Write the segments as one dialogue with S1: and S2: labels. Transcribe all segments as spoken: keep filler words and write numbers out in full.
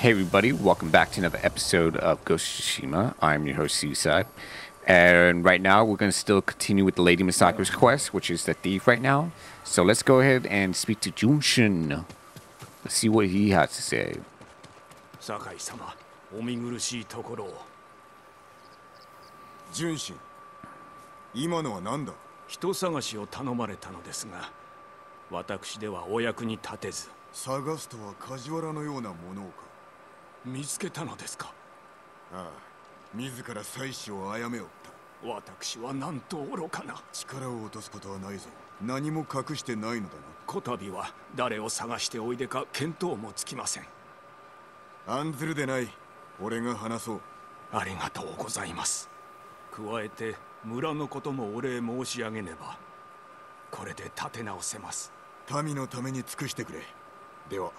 S1: Hey everybody, welcome back to another episode of Ghost of Tsushima. I'm your host Seaside, and right now we're going to still continue with the Lady Misaka's quest, which is the thief right now. So let's go ahead and speak to Junshin. Let's see what he has to say.
S2: Sakai-sama, お見苦しいところを。
S3: Junshin、今のは何だ？
S2: 人探しを頼まれたのですが、私ではお役に立てず。
S3: 探すとは梶原のようなものか。
S2: 見つけたのですか？
S3: ああ、自ら妻子を殺めおった。
S2: 私はなんと愚かな。
S3: 力を落とすことはないぞ。何も隠してないのだな。
S2: こたびは誰を探しておいでか見当もつきません。
S3: 案ずるでない。俺が話そう。
S2: ありがとうございます。加えて村のこともお礼申し上げねば。これで立て直せます。
S3: 民のために尽くしてくれ。では。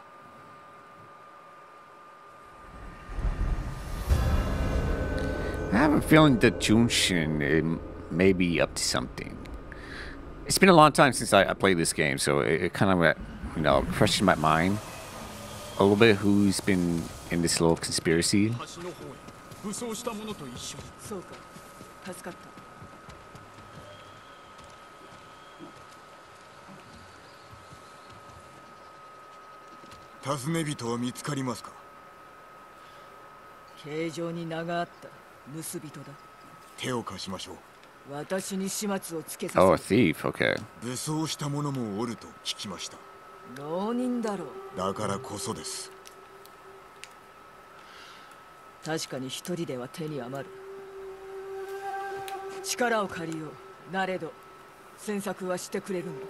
S1: I have a feeling that Junshin it may be up to something. It's been a long time since I, I played this game, so it, it kind of, uh, you know, refreshes my mind a little bit who's been in this little conspiracy.
S4: そうか、助かった。
S3: 尋ね人は見つかりますか？
S4: 形状に名があった盗人だ。
S3: 手を貸しましょう。
S4: 私に始末をつけさせ。
S1: Oh, a thief, okay.
S3: 武装した者もおると聞きました。
S4: 浪人だろう。
S3: だからこそです。
S4: 確かに一人では手に余る。力を借りよう。なれど詮索はしてくれるんだ。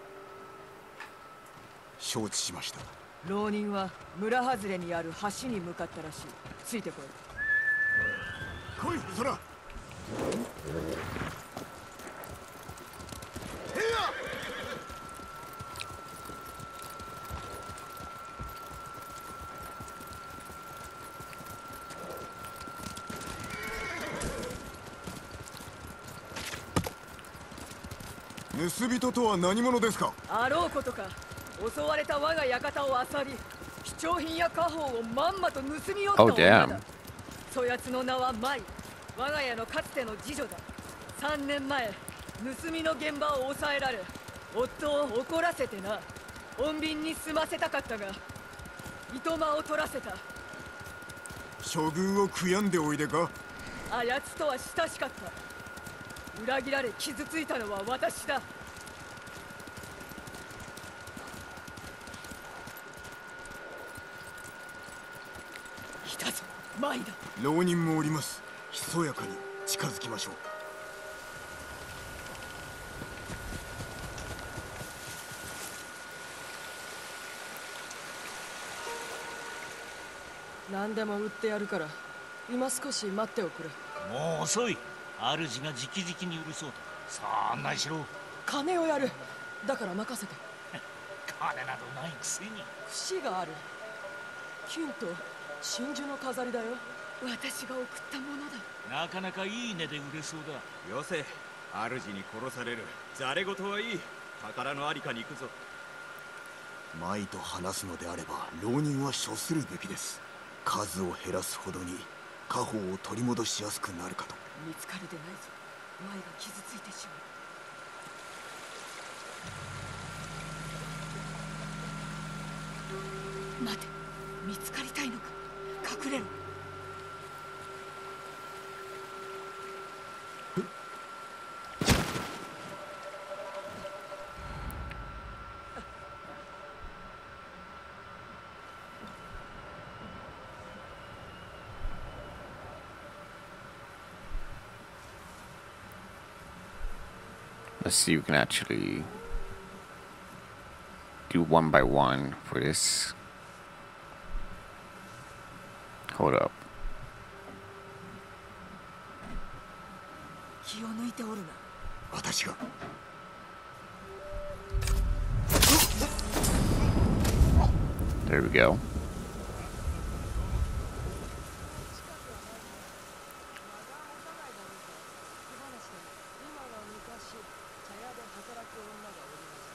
S3: 承知しました。
S4: 浪人は村外れにある橋に向かったらしい。ついてこい。
S3: 来い、そら。盗人とは何者ですか？
S4: あろうことか。襲われた我が館を漁り、貴重品や家宝をまんまと盗み寄った女だ。そやつの名は舞。我が家のかつての次女だ。三年前、盗みの現場を抑えられ、夫を怒らせてな。穏便に済ませたかったが、いとまを取らせた。
S3: 処遇を悔やんでおいでか？
S4: あやつとは親しかった。裏切られ傷ついたのは私だ。いたぞ、舞だ。
S3: 浪人もおります。ひそやかに近づきましょう。
S4: 何でも売ってやるから今少し待っておくれ。
S5: もう遅い。主が直々に許そうと。そんなしろ。
S4: 金をやる。だから任せて。
S5: 金などないくせに。
S4: 節がある。キュンと真珠の飾りだよ。私が送ったものだ。
S5: なかなかいい値で売れそうだ。
S6: よせ、主に殺される。ざれ言はいい。宝のありかに行くぞ。
S3: 舞と話すのであれば浪人は処するべきです。数を減らすほどに家宝を取り戻しやすくなるかと。
S4: 見つかるでないぞ。舞が傷ついてしまう。待て、見つかりたいのか。隠れろ。
S1: Let's see if we can actually do one by one for this. Hold up.
S4: 気を抜いておるな。
S3: 私が。
S1: There we go.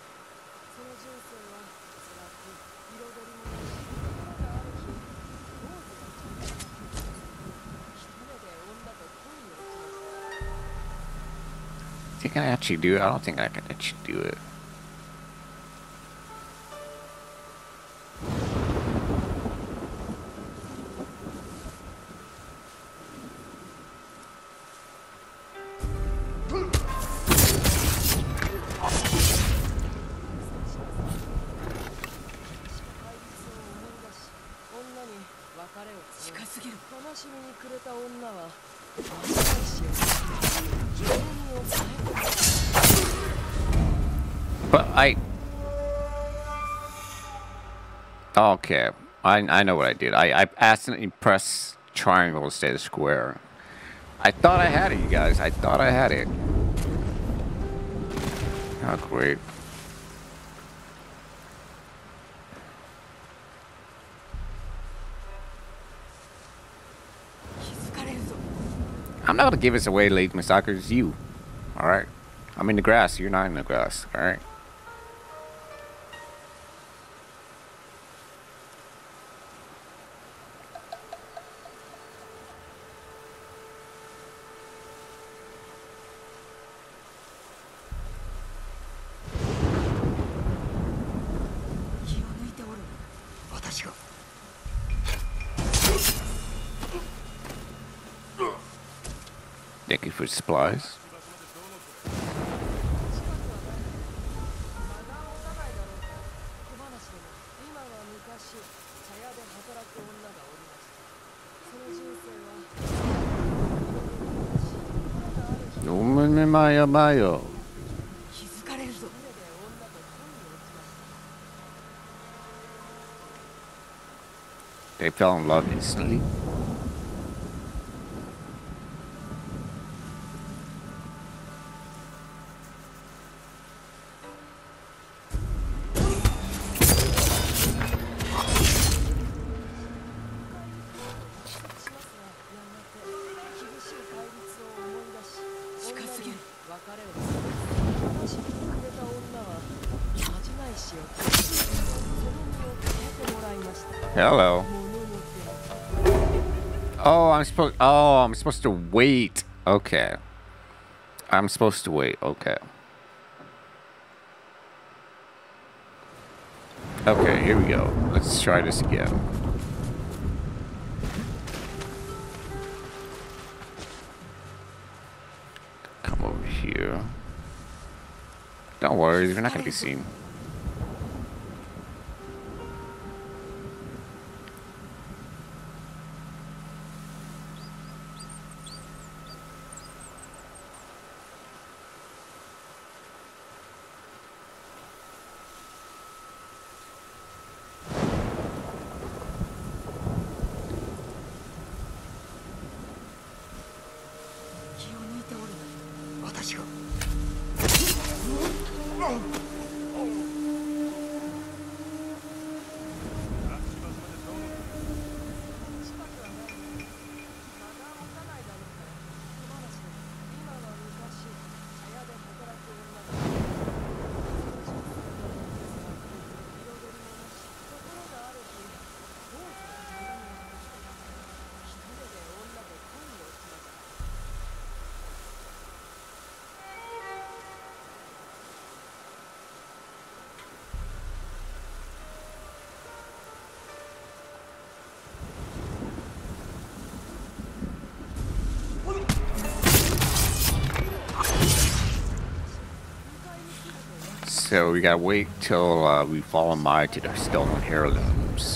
S4: 人生は辛く彩りもない。心がある日、大
S1: think I actually do it? I don't think I can actually do it. But I... Okay. I, I know what I did. I, I accidentally pressed triangle instead of square. I thought I had it, you guys. I thought I had it. Oh, great. I'm not gonna give this away, ladies and suckers. You. Alright? I'm in the grass. You're not in the grass. Alright? Thank you for supplies. Mayo Mayo. They fell in love instantly. Hello. Oh, I'm supposed. Oh, I'm supposed to wait. Okay. I'm supposed to wait. Okay. Okay, here we go. Let's try this again. Come over here. Don't worry, you're not gonna be seen. So we gotta wait till uh, we follow Mai to the stolen heirlooms.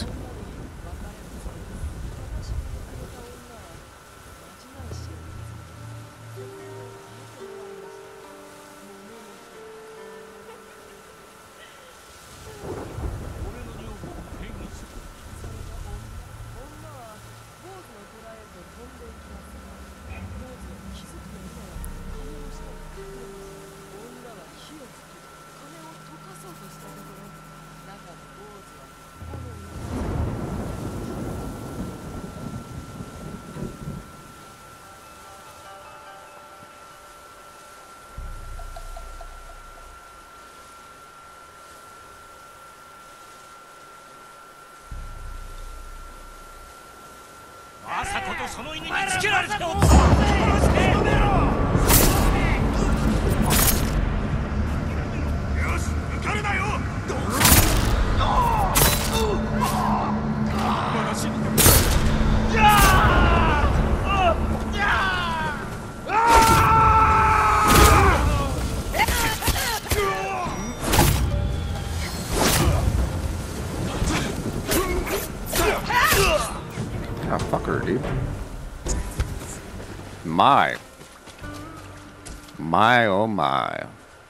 S1: Oh, fuck her, dude. My. My, oh my.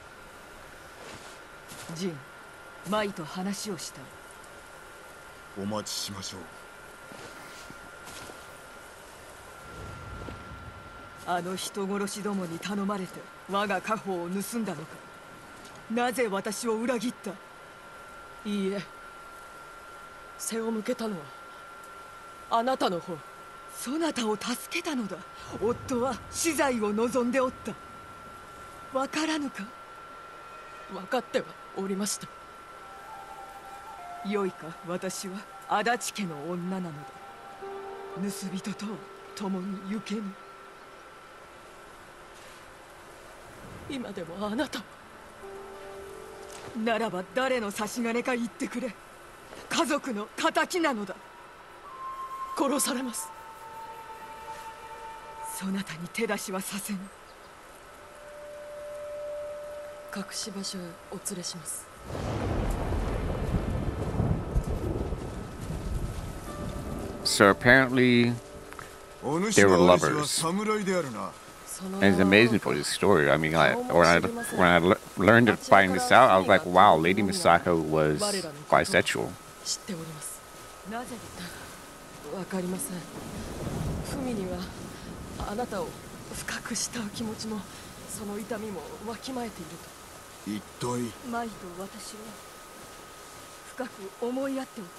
S4: ジン、マイと話をした。
S3: お待ちしましょう。
S4: あの人殺しどもに頼まれて我が家宝を盗んだのか。なぜ私を裏切った。
S7: いいえ、背を向けたのはあなたの方。
S4: そなたを助けたのだ。夫は死罪を望んでおった。わからぬか。
S7: 分かってはおりました。
S4: よいか、私は足立家の女なのだ。盗人とは共に行けぬ。
S7: 今でもあなたは。
S4: ならば誰の差し金か言ってくれ。家族の仇なのだ。
S7: 殺されます。
S4: そなたに手出しはさせぬ。
S7: 隠し場所へお連れします。
S1: So apparently they were lovers. And it's amazing for this story. I mean, I, when I when I le learned to find this out, I was like, wow, Lady Misako was bisexual.
S7: 知っております。なぜだ。わかりません。フミにはあなたを深く慕う気持ちもその痛みもわきまえていると。
S3: 一体
S4: マイと私は深く思い合っておった。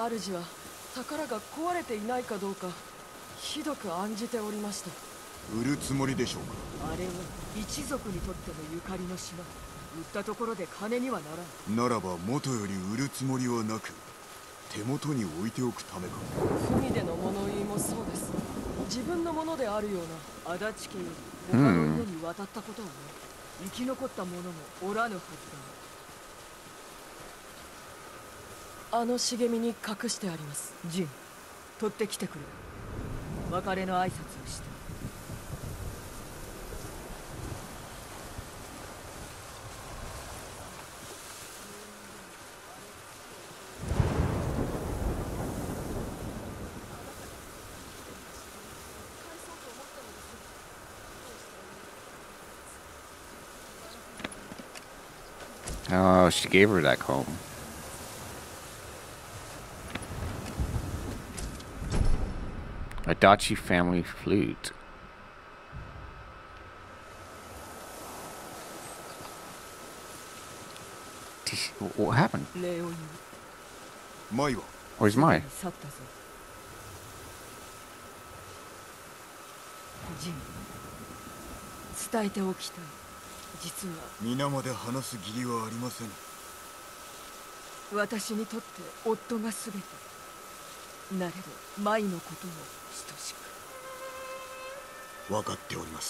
S7: 主は宝が壊れていないかどうかひどく案じておりました。
S3: 売るつもりでしょうか。
S4: あれは一族にとってのゆかりの島。売ったところで金にはならん。
S3: ならば元より売るつもりはなく手元に置いておくためか。
S7: フミでの物言いもそうです。自分のものであるような。
S4: 足立家より他の家に渡ったことはない。生き残った者もおらぬはず
S7: だ。あの茂みに隠してあります。
S4: ジン、取ってきてくれ。別れの挨拶をして。
S1: Oh, she gave her that comb. Adachi family flute. What happened?
S3: Mai.
S1: Where's Mai?
S4: ジン、伝えておきたい。実は
S3: 皆まで話す義理はありません。
S4: 私にとって夫が全て。なれど舞のことも等しく。
S3: 分かっております。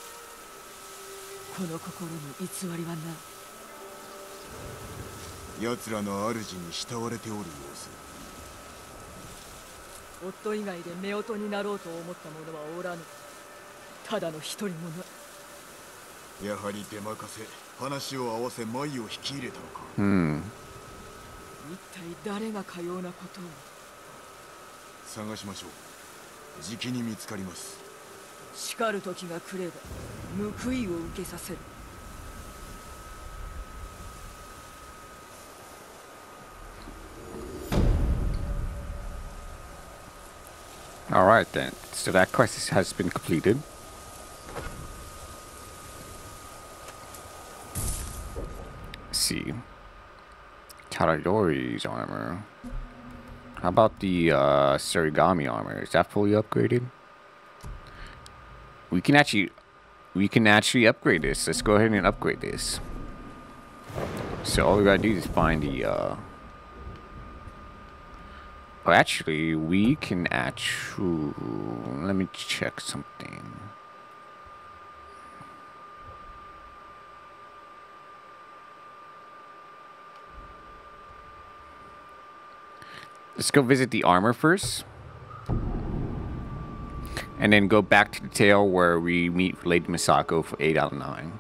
S4: この心に偽りはない。
S3: 奴らの主に慕われておる様子。
S4: 夫以外で夫婦になろうと思った者はおらぬ。ただの一人者。
S3: やはり出任せ話を合わせ舞を引き入れたのか。
S1: うん。
S4: 一体誰がかようなことを。
S3: 探しましょう。じきに見つかります。
S4: 叱る時が来れば報いを受けさせる。
S1: All right then. So that quest has been completed. Let's see. Tadadori's armor. How about the uh, Surigami armor? Is that fully upgraded? We can actually, we can actually upgrade this. Let's go ahead and upgrade this. So all we gotta do is find the. Uh, oh, actually, we can actually. Let me check something. Let's go visit the armor first. And then go back to the tale where we meet Lady Misako for eight out of nine.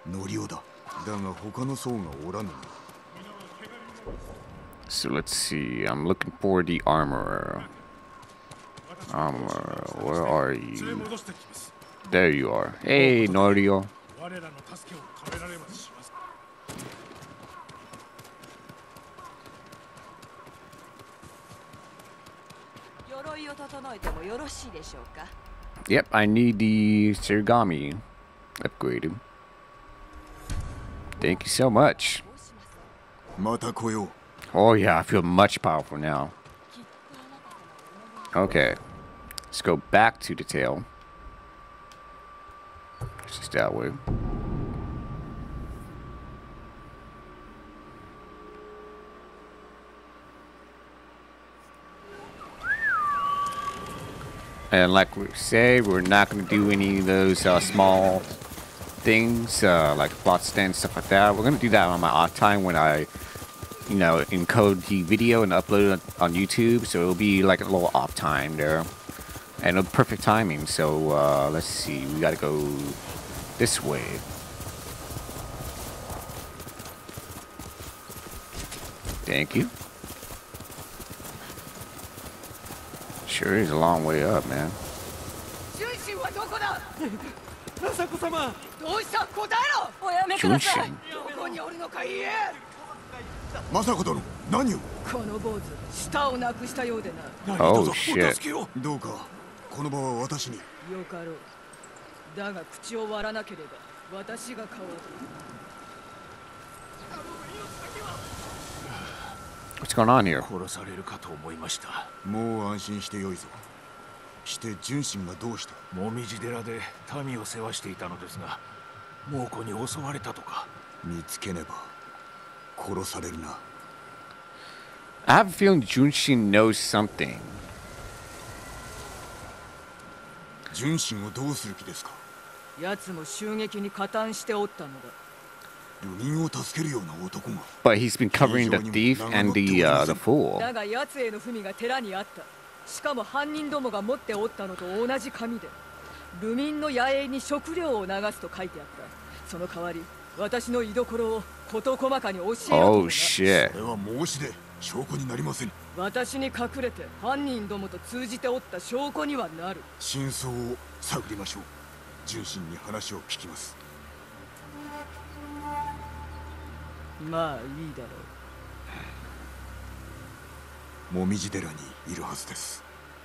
S3: ノリオだ。だが他の層がおらぬ。
S1: So let's see. I'm looking for the armorer. Armorer, where are you? There you are. Hey, Norio.
S7: 鎧を整えてもよろしいでしょうか。
S1: Yep, I need the Shirigami upgraded. Thank you so much.
S3: また来よう。
S1: Oh yeah, I feel much powerful now. Okay, let's go back to the tail. It's just that way. And like we say, we're not going to do any of those uh, small things uh, like plot stand stuff like that. We're going to do that on my off time when I, you know, encode the video and upload it on YouTube. So it'll be like a little off time there, and it'll be perfect timing. So uh, let's see, we got to go this way. Thank you. Sure is a long way up, man.
S4: 純真はどこだ。政子様。どうした答えろ。おやめください。どこにおるのか言え。
S3: 政子殿、何を。
S4: この坊主、舌をなくしたようでな。
S1: Oh shit.
S3: どうかこの場は私に。
S4: よかろう。だが口を割らなければ私が買おう。
S1: What's going on here?
S2: 殺されるかと思いました。
S3: もう安心してよいぞ。して純真がどうした。
S2: もみじ寺で民を世話していたのですが、猛虎に襲われたとか。
S3: 見つけねば殺されるな。
S1: I have a feeling Junshin knows something.
S3: 純真をどうする気ですか。
S4: 奴も襲撃に加担しておったのだ。
S3: 流民を助けるような男が。
S1: But he's been covering the thief and the uh, the fool.
S4: だが奴への文が寺にあった。しかも犯人どもが持っておったのと同じ紙で、流民の野営に食料を流すと書いてあった。その代わり、私の居所を事細かに教えろと。
S1: Oh shit.
S3: それは申し出、証拠になりません。
S4: 私に隠れて犯人どもと通じておった証拠にはなる。
S3: 真相を探りましょう。純真に話を聞きます。
S4: まあいいだろ
S3: う。もみじ寺にいるはずです。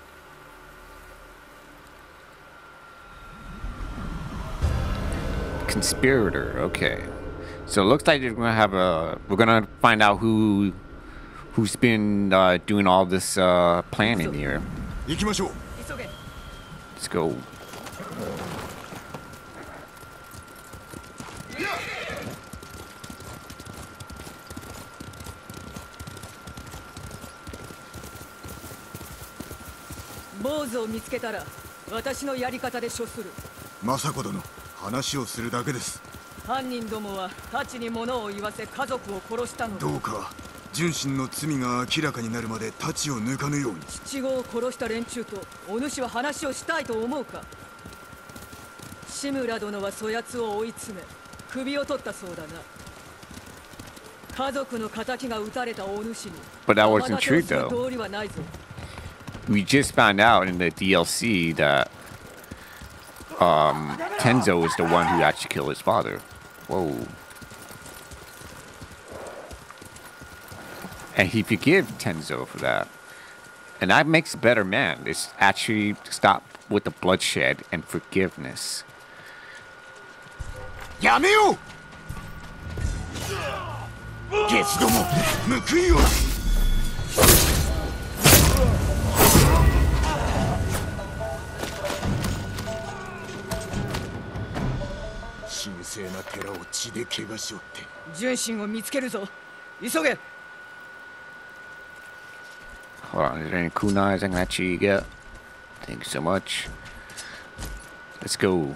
S1: Conspirator. Okay. So it looks like we're gonna have a. We're gonna find out who, who's been uh, doing all this uh, planning here.
S3: 行きましょう。
S1: Let's go.
S4: 坊主を見つけたら私のやり方で処する。
S3: 政子殿、話をするだけです。
S4: 犯人どもは太刀に物を言わせ家族を殺したのだ。
S3: どうか純真の罪が明らかになるまで太刀を抜かぬように。
S4: 父子を殺した連中とお主は話をしたいと思うか。志村殿はそやつを追い詰め首を取ったそうだな。家族の仇が撃たれたお主に。
S1: But that wasn't true though.
S4: 道理はないぞ。
S1: We just found out in the D L C that um, Tenzo was the one who actually killed his father. Whoa. And he forgave Tenzo for that. And that makes a better man. It's actually stop with the bloodshed and forgiveness.
S3: やめよう。ゲスども、報いよ。神聖な寺を血で汚しおって。
S4: 純真を見つけるぞ。急げ。
S1: Hold on, is there any kunais I can actually get? Thank you so much. Let's go.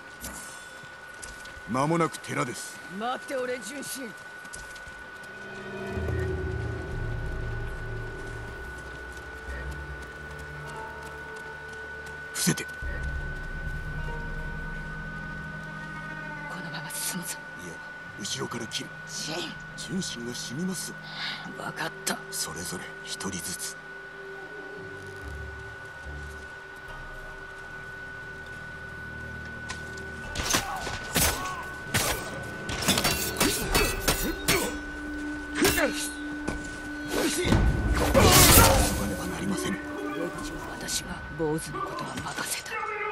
S3: 間もなく寺です。
S4: 待っておれ、純真。
S3: 伏せて。
S4: このまま進むぞ。
S3: 後ろから切る。純真が死にます。
S4: 分かった。
S3: それぞれ一人ずつ。
S4: 私が坊主のことは任せた。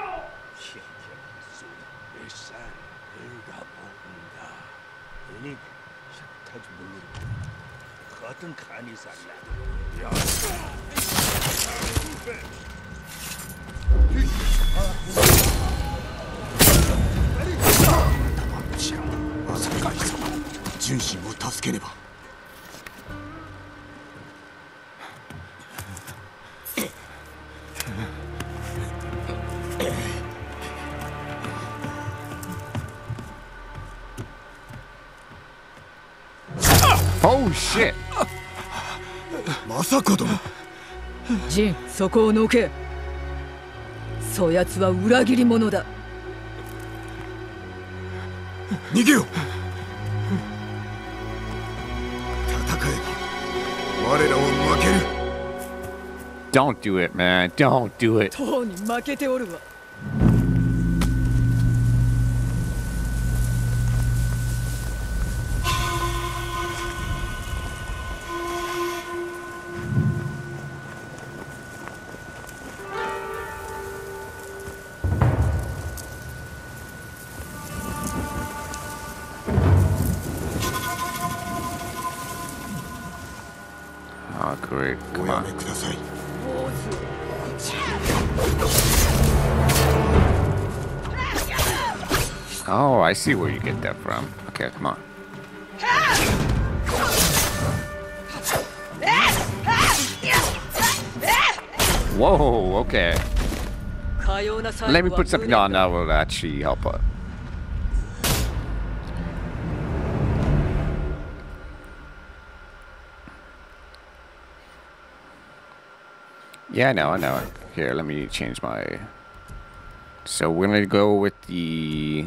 S3: 純真を助けねば。
S1: Oh shit!
S3: まさか殿。
S4: ジン、そこをのけ。そやつは裏切り者だ。
S3: 逃げよ。戦えば我らは負ける。
S1: Don't do it, man. Don't do it.
S4: とうに負けておるわ。
S1: Oh, great. Come on. Oh, I see where you get that from. Okay, come on. Whoa, okay. Let me put something on that will actually help us. Yeah, I know, I know. Here, let me change my... So we're gonna go with the...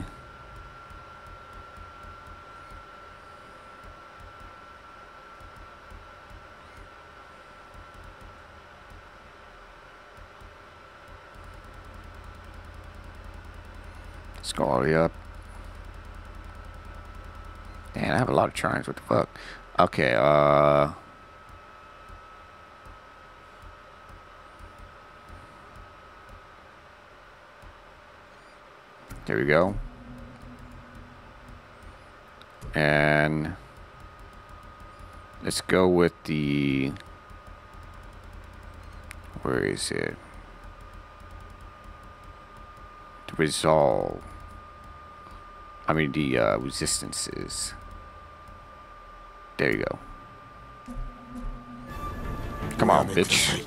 S1: Let's go all the way up. Damn, I have a lot of tries. What the fuck? Okay, uh... there we go. And let's go with the, where is it? The resolve. I mean the uh, resistances. There you go. Come on, bitch.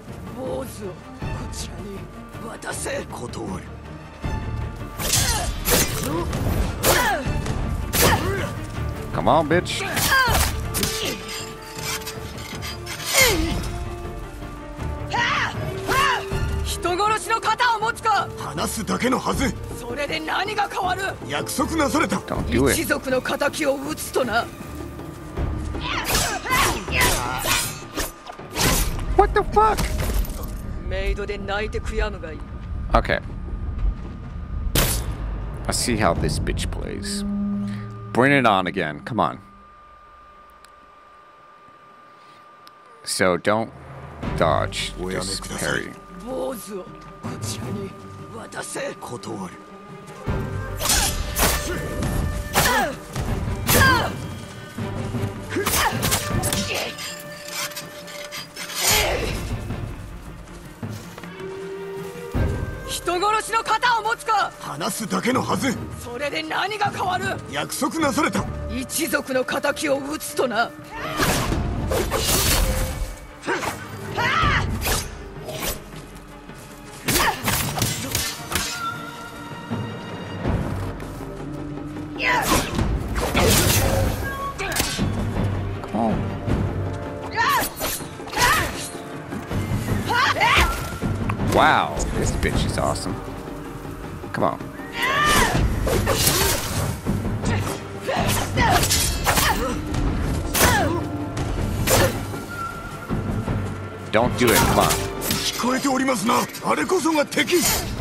S1: Come on, bitch. Don't do it. What the fuck? Okay. Let's see how this bitch plays. Bring it on again. Come on. So don't dodge. Just parry. Come on. Wow, this bitch is awesome. Come on. Don't do it, come on.
S3: 聞こえておりますな。あれこそが敵。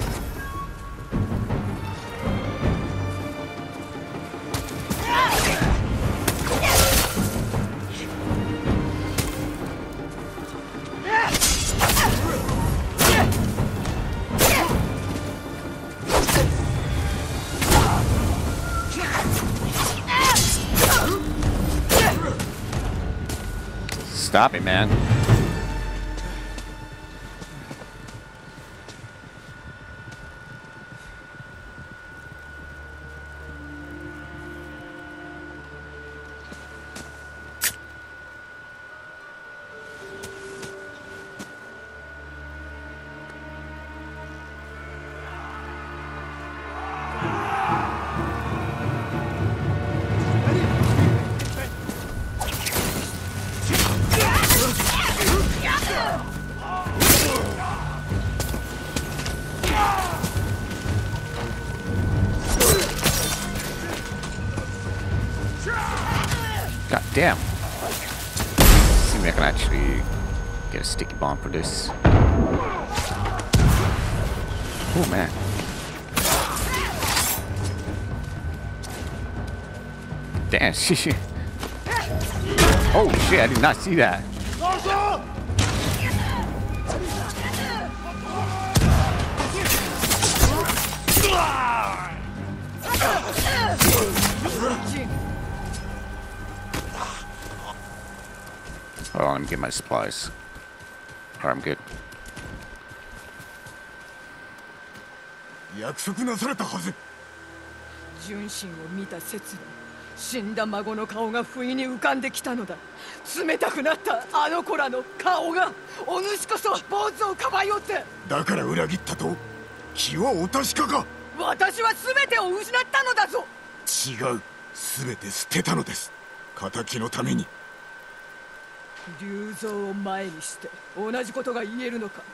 S1: Stop it, man. God damn. See if I can actually get a sticky bomb for this. Oh man. Damn, shit. Oh shit, I did not see that. Hold on, let me get my supplies. Alright, I'm good.
S3: 約束なされたはず。
S7: 純真を見た刹那、死んだ孫の顔が不意に浮かんできたのだ。冷たくなったあの子らの顔が、お主こそ坊主をかばいおって。
S3: だから裏切ったと？気はお確かか？
S7: 私は全てを失ったのだぞ。
S3: 違う。全て捨てたのです。仇のために。
S7: 龍蔵を前にして同じことが言えるのか。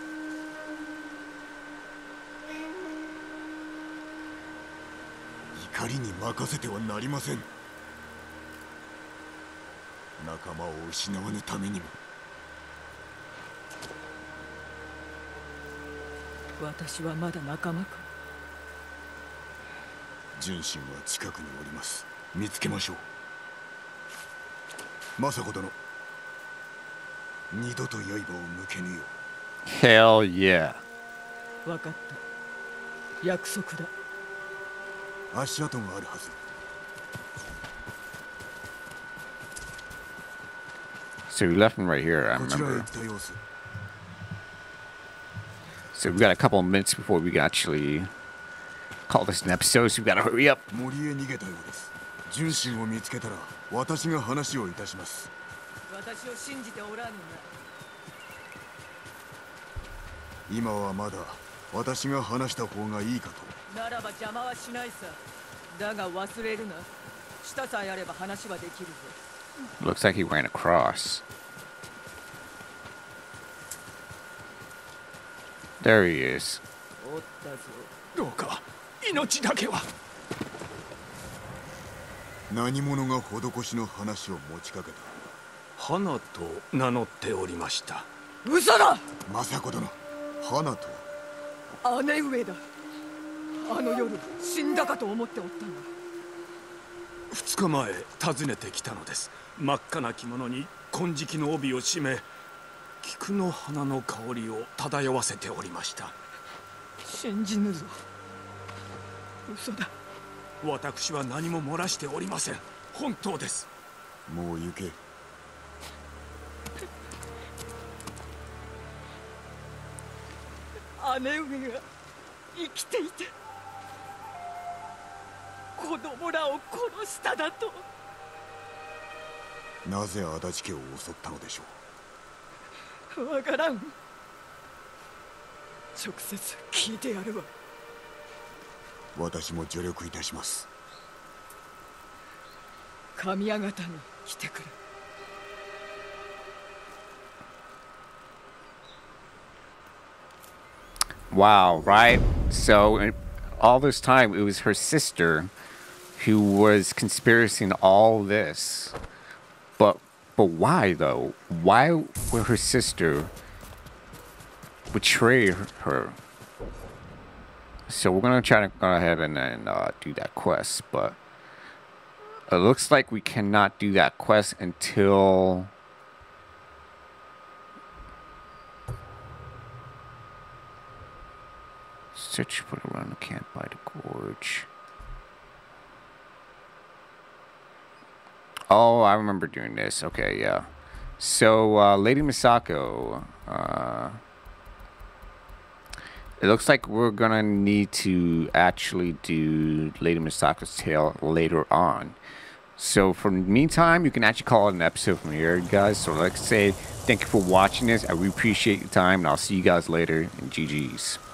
S3: 怒りに任せてはなりません。仲間を失わぬためにも。
S7: 私はまだ仲間か。
S3: 純真は近くにおります。見つけましょう。政子殿、二度と刃を向けぬよ。
S1: Hell yeah.
S7: 分かった。約束だ。
S3: 足跡があるはず。
S1: So we left him right here, I
S3: こちらへ
S1: remember.
S3: 行った様子。
S1: So we got a couple of minutes before we can actually call this an episode, so we gotta hurry up.
S3: 森へ逃げたようです。純真を見つけたら私が話をいたします。
S7: 私を信じておらぬな。
S3: 今はまだ私が話した方がいいかと。
S7: ならば邪魔はしないさ。だが忘れるな。舌さえあれば話はできるぞ。
S1: Looks like he ran across. There he is.
S7: おったぞ。
S2: どうか命だけは。
S3: 何者が施しの話を持ちかけた。
S2: 花と名乗っておりました。
S7: 嘘だ。
S3: 政子殿、花と
S7: は姉上だ。あの夜死んだかと思っておったが。
S2: 二日前訪ねてきたのです。真っ赤な着物に金色の帯を締め、菊の花の香りを漂わせておりました。
S7: 信じぬぞ。嘘だ。
S2: 私は何も漏らしておりません。本当です。
S3: もう行け。
S7: 姉上が生きていて子供らを殺しただと。
S3: なぜ足立家を襲ったのでしょ
S7: う。わからん。直接聞いてやるわ。
S3: 私も助力いたします。
S7: 神谷方に来てくれ。
S1: Wow, right? So all this time, it was her sister who was conspiracying all this. But but why though? Why would her sister betray her? So we're gonna try to go ahead and then uh, do that quest, but it looks like we cannot do that quest until search for the run camp by the gorge. Oh, I remember doing this. Okay, yeah. So, uh, Lady Misako, uh, it looks like we're gonna need to actually do Lady Misako's tale later on. So, for the meantime, you can actually call it an episode from here, guys. So, like I say, thank you for watching this. I really appreciate your time, and I'll see you guys later. And G G's.